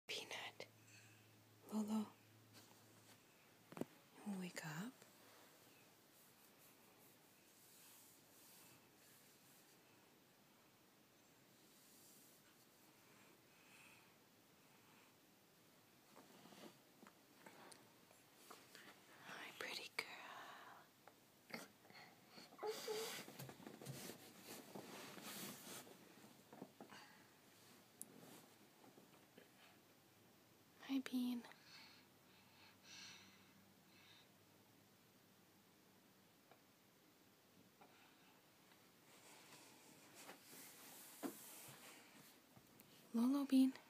Peanut. Lolo. Wake up. Hi, pretty girl. Hi, Bean. Lolo, Bean.